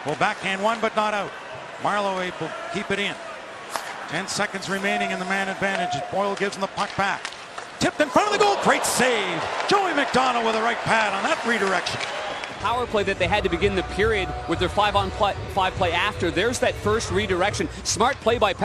Will backhand one, but not out. Marleau able to keep it in. 10 seconds remaining in the man advantage. Boyle gives him the puck back. Tipped in front of the goal. Great save. Joey McDonald with a right pad on that redirection. Power play that they had to begin the period with their 5-on-5 play after. There's that first redirection. Smart play by